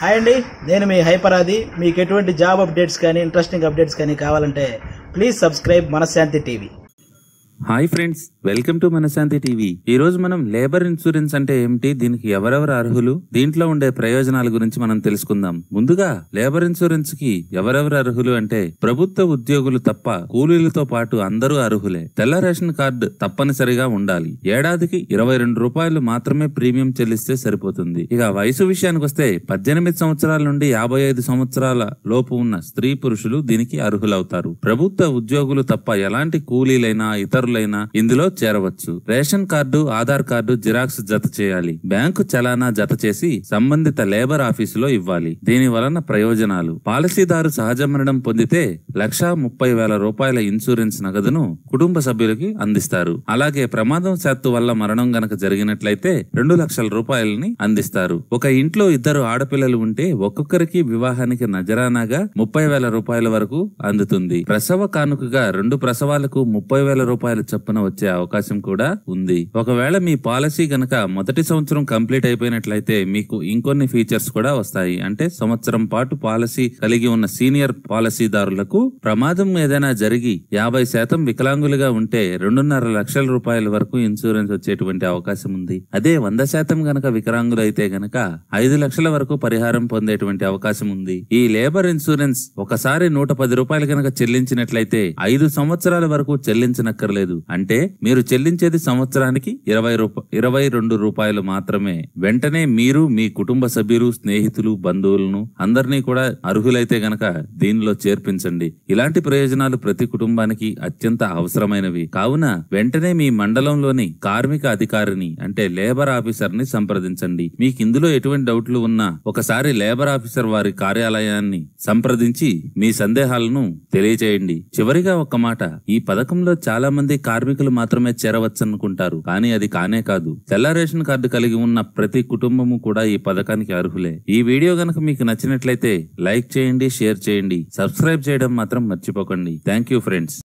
Hi అండి, నేను మీ హైపరాది. మీకు ఎటువంటి జాబ్ అప్డేట్స్ కానీ ఇంట్రెస్టింగ్ అప్డేట్స్ కానీ కావాలంటే please subscribe Manashanti TV. Hi friends, welcome to Manashanti TV. ఈ రోజు మనం లేబర్ ఇన్సూరెన్స్ అంటే ఏమిటి, దీనికి ఎవరెవరు అర్హులు, దీంట్లో ఉండే ప్రయోజనాల గురించి మనం తెలుసుకుందాం. ముందుగా లేబర్ ఇన్సూరెన్స్ కి ఎవరెవరు అర్హులు అంటే ప్రభుత్వ ఉద్యోగులు తప్ప కూలీలతో పాటు అందరూ అర్హులే. తెల్ల రేషన్ కార్డు తప్పనిసరిగా ఉండాలి. ఏడాదికి 22 రూపాయలు మాత్రమే ప్రీమియం చెల్లిస్తే సరిపోతుంది. ఇక వయసు విషయానికి వస్తే 18 సంవత్సరాల నుండి 55 సంవత్సరాల లోపు ఉన్న స్త్రీ పురుషులు దీనికి అర్హులవుతారు. ప్రభుత్వ ఉద్యోగులు తప్ప ఎలాంటి కూలీలైనా ఇతరులైనా ఇందులో చేరవచ్చు. Ration card, Aadhaar card xerox జత చేయాలి. బ్యాంకు చలానా జత చేసి సంబంధిత లేబర్ ఆఫీసులో ఇవ్వాలి. దీని వలన ప్రయోజనాలు: పాలసీదారు సహజ మరణం పొందితే 1,30,000 రూపాయల ఇన్సూరెన్స్ నగదును కుటుంబ సభ్యులకి అందిస్తారు. అలాగే ప్రమాదవశాత్తు వల్ల మరణం గనక జరిగినట్లయితే 2 లక్షల రూపాయలని అందిస్తారు. ఒక ఇంట్లో 2 ఆడపిల్లలు ఉంటే ఒక్కొక్కరికి వివాహానికి నజరానాగా 30,000 రూపాయల వరకు అందుతుంది. ప్రసవ కానుకగా 2 ప్రసవాలకు 30,000 రూపాయల చొప్పున వచ్చే అవకాశం కూడా ఉంది. ఒకవేళ మీ పాలసీ గనక మొదటి సంవత్సరం కంప్లీట్ అయిపోయినట్లయితే మీకు ఇంకొన్ని ఫీచర్స్ కూడా వస్తాయి. అంటే సంవత్సరం పాటు పాలసీ కలిగి ఉన్న సీనియర్ పాలసీదారులకు ప్రమాదం ఏదైనా జరిగి 50% వికలాంగులుగా ఉంటే 2.5 లక్షల రూపాయల వరకు ఇన్సూరెన్స్ వచ్చేటువంటి అవకాశం ఉంది. అదే 100% గనక వికలాంగులు అయితే గనక 5 లక్షల వరకు పరిహారం పొందేటువంటి అవకాశం ఉంది. ఈ లేబర్ ఇన్సూరెన్స్ ఒకసారి 110 రూపాయలు గనక చెల్లించినట్లయితే 5 సంవత్సరాల వరకు చెల్లించనక్కర్లేదు. అంటే మీరు చెల్లించేది సంవత్సరానికి 22 రూపాయలు మాత్రమే. వెంటనే మీరు మీ కుటుంబ సభ్యులు, స్నేహితులు, బంధువులను అందరినీ కూడా అర్హులైతే గనక దీనిలో చేర్పించండి. ఇలాంటి ప్రయోజనాలు ప్రతి కుటుంబానికి అత్యంత అవసరమైనవి. కావున వెంటనే మీ మండలంలోని కార్మిక అధికారిని అంటే లేబర్ ఆఫీసర్ ని సంప్రదించండి. మీకు ఇందులో ఎటువంటి డౌట్లు ఉన్నా ఒకసారి లేబర్ ఆఫీసర్ వారి కార్యాలయాన్ని సంప్రదించి మీ సందేహాలను తెలియజేయండి. చివరిగా ఒక్క మాట, ఈ పథకంలో చాలా మంది కార్మికులు మాత్రమే చేరవచ్చనుకుంటారు, కానీ అది కానే కాదు. తెల్ల రేషన్ కార్డు కలిగి ఉన్న ప్రతి కుటుంబము కూడా ఈ పథకానికి అర్హులే. ఈ వీడియో గనక మీకు నచ్చినట్లయితే లైక్ చేయండి, షేర్ చేయండి, సబ్స్క్రైబ్ చేయడం మాత్రం మర్చిపోకండి. Thank you friends.